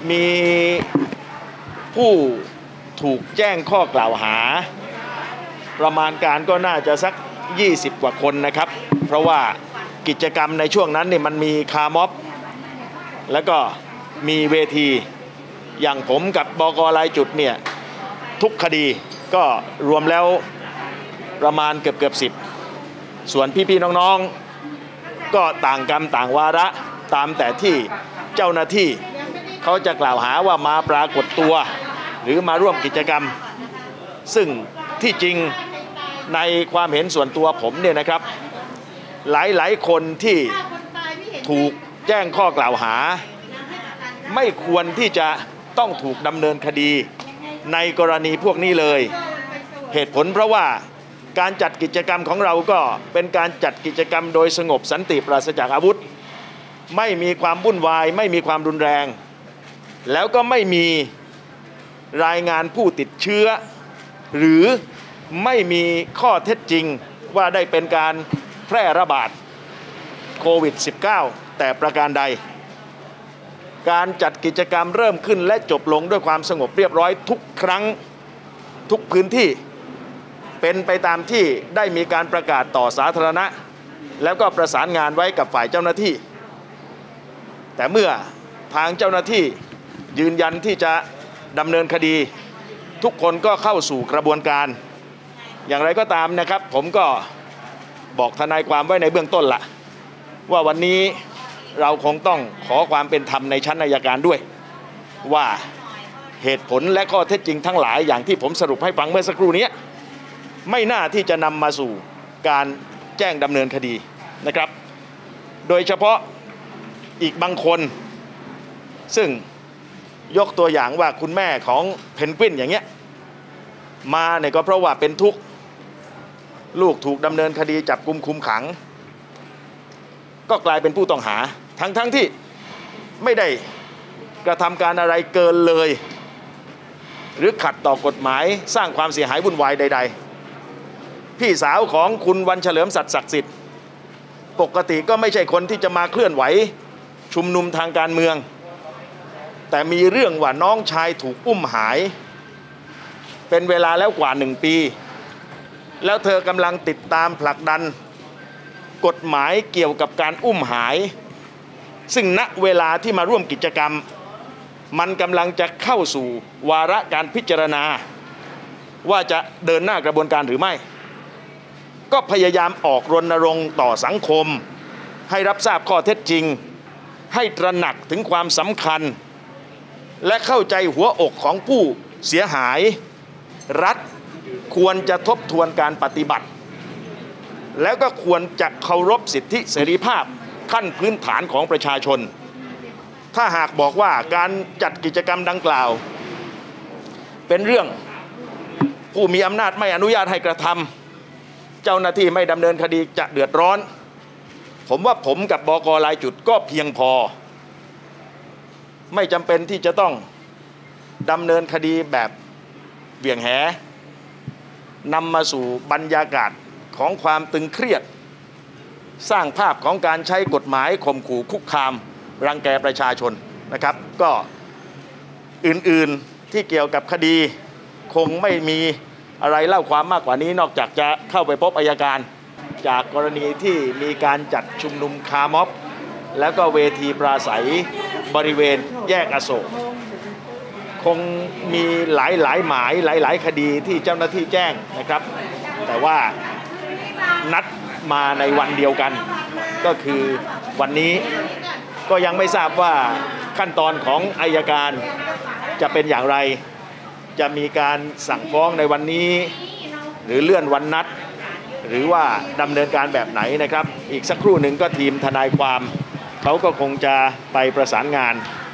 มีผู้ถูกแจ้งข้อกล่าวหาประมาณการก็น่าจะสัก20กว่าคนนะครับเพราะว่ากิจกรรมในช่วงนั้นเนี่ยมันมีคาร์ม็อบแล้วก็มีเวทีอย่างผมกับบก.รายจุดเนี่ยทุกคดีก็รวมแล้วประมาณเกือบ10ส่วนพี่ๆน้องๆก็ต่างกรรมต่างวาระตามแต่ที่เจ้าหน้าที่เขาจะกล่าวหาว่ามาปรากฏตัวหรือมาร่วมกิจกรรมซึ่งที่จริงในความเห็นส่วนตัวผมเนี่ยนะครับหลายๆคนที่ถูกแจ้งข้อกล่าวหาไม่ควรที่จะต้องถูกดำเนินคดีในกรณีพวกนี้เลยเหตุผลเพราะว่าการจัดกิจกรรมของเราก็เป็นการจัดกิจกรรมโดยสงบสันติปราศจากอาวุธไม่มีความวุ่นวายไม่มีความรุนแรงแล้วก็ไม่มีรายงานผู้ติดเชื้อหรือไม่มีข้อเท็จจริงว่าได้เป็นการแพร่ระบาดโควิด -19 แต่ประการใดการจัดกิจกรรมเริ่มขึ้นและจบลงด้วยความสงบเรียบร้อยทุกครั้งทุกพื้นที่เป็นไปตามที่ได้มีการประกาศต่อสาธารณะแล้วก็ประสานงานไว้กับฝ่ายเจ้าหน้าที่แต่เมื่อทางเจ้าหน้าที่ยืนยันที่จะดำเนินคดีทุกคนก็เข้าสู่กระบวนการอย่างไรก็ตามนะครับผมก็บอกทนายความไว้ในเบื้องต้นละว่าวันนี้เราคงต้องขอความเป็นธรรมในชั้นอัยการด้วยว่าเหตุผลและข้อเท็จจริงทั้งหลายอย่างที่ผมสรุปให้ฟังเมื่อสักครู่นี้ไม่น่าที่จะนำมาสู่การแจ้งดำเนินคดีนะครับโดยเฉพาะอีกบางคนซึ่งยกตัวอย่างว่าคุณแม่ของเพนกวินอย่างเงี้ยมาเนี่ยก็เพราะว่าเป็นทุกข์ลูกถูกดำเนินคดีจับกุมคุมขังก็กลายเป็นผู้ต้องหาทั้งที่ไม่ได้กระทำการอะไรเกินเลยหรือขัดต่อกฎหมายสร้างความเสียหายวุ่นวายใดๆพี่สาวของคุณวันเฉลิมศักดิ์สิทธิ์ปกติก็ไม่ใช่คนที่จะมาเคลื่อนไหวชุมนุมทางการเมืองแต่มีเรื่องว่าน้องชายถูกอุ้มหายเป็นเวลาแล้วกว่า1 ปีแล้วเธอกำลังติดตามผลักดันกฎหมายเกี่ยวกับการอุ้มหายซึ่งณเวลาที่มาร่วมกิจกรรมมันกำลังจะเข้าสู่วาระการพิจารณาว่าจะเดินหน้ากระบวนการหรือไม่ก็พยายามออกรณรงค์ต่อสังคมให้รับทราบข้อเท็จจริงให้ตระหนักถึงความสำคัญและเข้าใจหัวอกของผู้เสียหายรัฐควรจะทบทวนการปฏิบัติแล้วก็ควรจะเคารพสิทธิเสรีภาพขั้นพื้นฐานของประชาชนถ้าหากบอกว่าการจัดกิจกรรมดังกล่าวเป็นเรื่องผู้มีอำนาจไม่อนุญาตให้กระทำเจ้าหน้าที่ไม่ดำเนินคดีจะเดือดร้อนผมว่าผมกับบก.รายจุดก็เพียงพอไม่จำเป็นที่จะต้องดำเนินคดีแบบเหวี่ยงแหนำมาสู่บรรยากาศของความตึงเครียดสร้างภาพของการใช้กฎหมายข่มขู่คุกคามรังแกประชาชนนะครับก็อื่นๆที่เกี่ยวกับคดีคงไม่มีอะไรเล่าความมากกว่านี้นอกจากจะเข้าไปพบอัยการจากกรณีที่มีการจัดชุมนุมคาร์ม็อบแล้วก็เวทีปราศัยบริเวณแยกอโศกคงมีหลายหมายหลายคดีที่เจ้าหน้าที่แจ้งนะครับแต่ว่านัดมาในวันเดียวกันก็คือวันนี้ก็ยังไม่ทราบว่าขั้นตอนของอัยการจะเป็นอย่างไรจะมีการสั่งฟ้องในวันนี้หรือเลื่อนวันนัดหรือว่าดำเนินการแบบไหนนะครับอีกสักครู่หนึ่งก็ทีมทนายความเขาก็คงจะไปประสานงาน